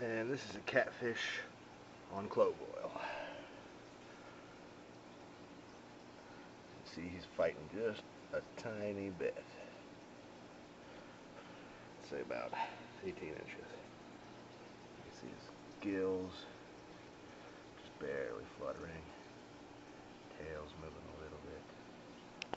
And this is a catfish on clove oil. See, he's fighting just a tiny bit. Say about 18 inches. You can see his gills just barely fluttering. Tail's moving a little bit.